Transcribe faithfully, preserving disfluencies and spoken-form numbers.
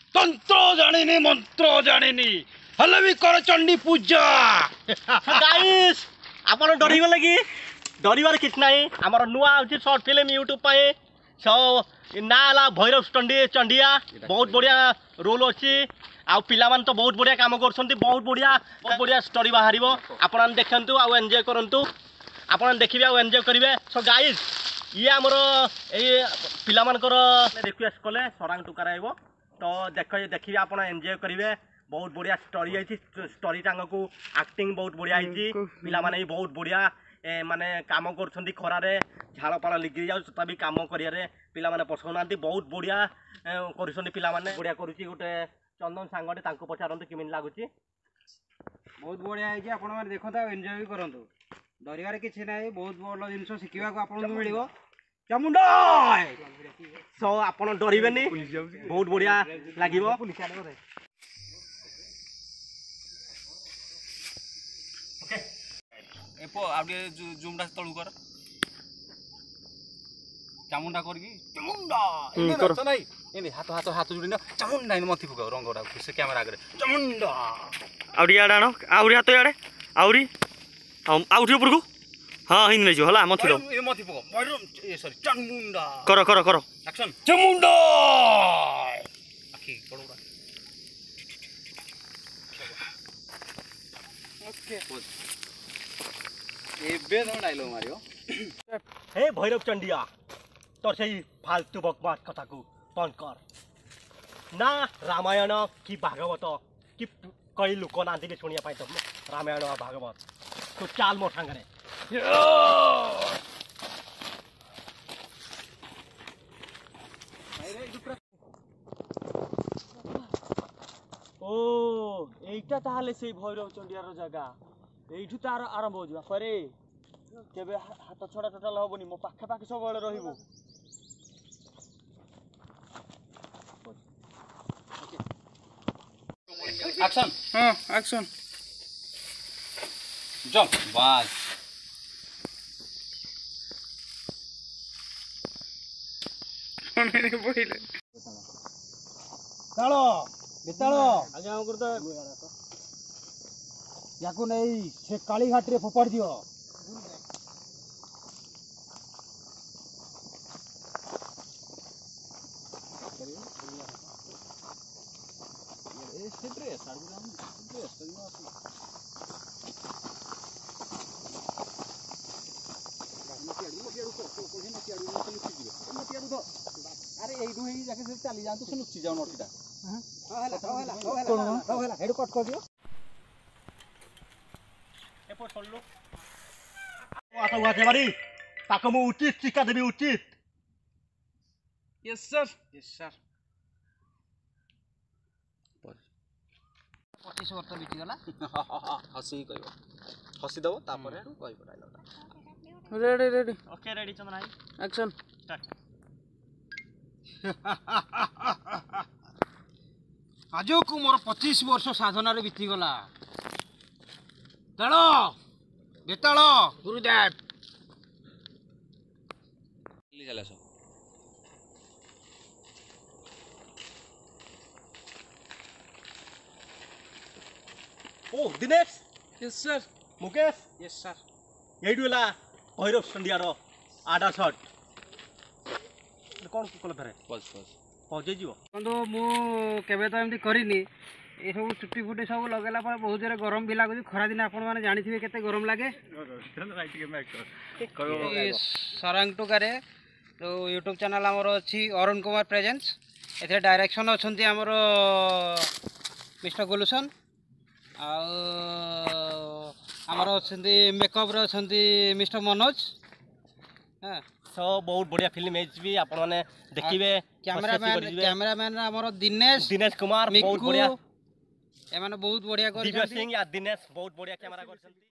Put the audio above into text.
तंत्र जानिनी मंत्र जानिनी हले भी कर चंडी पूजा गाइस आपण डरी गले कि डरिबार किछ नाही हमर नुआ अछि शॉर्ट फिल्म यूट्यूब पे सो नाला भैरव चंडी चंडिया बहुत बढ़िया रोल अछि आ पिला मान तो बहुत बढ़िया काम करछंती बहुत बढ़िया बहुत बढ़िया स्टोरी बाहरिबो आपण देखंतु आ एन्जॉय करंतु आपण देखिबे आ एन्जॉय करिवे सो गाइस ये हमर ए पिला मानकर रिक्वेस्ट कले सरांग टुकार आइबो तो देख देखिए आप एंजॉय करेंगे बहुत बढ़िया स्टोरी आई स्टोरी टांग को एक्टिंग बहुत बढ़िया आई पिला माने बहुत बढ़िया ए माने काम कर खरारे झाड़ फाड़ लिगि जाऊ तथापि काम करियारे पिला माने पसंद बहुत बढ़िया कर पिला माने बढ़िया करुच्ची गोटे चंदन सांगटे तांको पचारंतु केमिन लागुची बहुत बढ़िया है आपण माने देखता एंजॉय भी करंतु डरिवार किछि नाही बहुत बड़ जिंस शिखिबा को आपण मिलिबो चामुंडा सो आपण डरिबेनी बहुत बढ़िया लागिबो ओके एपो आउडे जुमडा तळु कर चामुंडा करगी चामुंडा हम्म, एने कर। रच नाही एने हाथ हाथ हाथ जोडिन चामुंडा इन मथि फुका रंगडा से कैमरा आगे चामुंडा आउरी आडे आनो आउरी हाथ आडे आउरी आउठी ऊपर को हाँ हिन नै जो हला मथि रो ए मथि फुका भैरम ए सॉरी चामुंडा करो करो करो एक्शन चामुंडा आखी बडोरा ओके एबे न डायलॉग मारियो हे भैरव चंडिया तोर से फालतू बकवास कथा को बंद कर ना रामायण कि भागवत कि कई लोक नांदी शुणिया पाई तो रामायण और भागवत तो चाल मो सांगरे ओ एटा ताहाले से भैरव चंडियार जगह एठू तार आरंभ हो जा परे केबे हाथ छड़ा टोटाल होबनी मो पाखे पाखे सब बेले रहिबो एक्शन हां एक्शन जंप बस कोने बोइले तालो बेतालो आगे हम करता याको नहीं से काली घाट रे फोपाड़ दियो अरे एडू हे जाके से चली जान तो से नुची जाऊ नटीटा हां होला होला होला होला हेड कट कर दियो एपो छोड़लो आसा उहाते बारी ताको मु उचित शिक्षा देबी उचित यस सर यस सर पच्चीस वर्ष बीती गला हसी कहबो हसी दबो तापर हेडू कहबो dialogue ready ready okay ready Chandan भाई एक्शन स्टार्ट आज को मोर पच्चीस वर्ष साधना रे बीती गला तालो बेतालो गुरुदेव चला सो ओ Dinesh yes sir Mukesh yes sir एडुला भैरव चंडियार आडा शॉट कौन कल फेरे बस बस पहुंचे जीव बंधु मु केबे तो एमती करिनी ए सब चुट्टी फुटी सब लगेला पर बहुत जोरे गरम भी लागुची खरा दिन आपण माने जानिथिबे केते गरम लागे सरांग टुकारे तो यूट्यूब चैनल हमर अछि अरुण कुमार प्रेजेंस एथे डायरेक्शन अछंती हमर मिस्टर गोलुसन आ हमर अछंती मेकअप रे अछंती मिस्टर मनोज हां सो बहुत बढ़िया फिल्म एच भी आपण माने देखिबे कैमरामैन कैमरामैन हमर दिनेश दिनेश कुमार बहुत बढ़िया एमाने बहुत बढ़िया कर दिव्य सिंह या दिनेश बहुत बढ़िया कैमरा करछंती।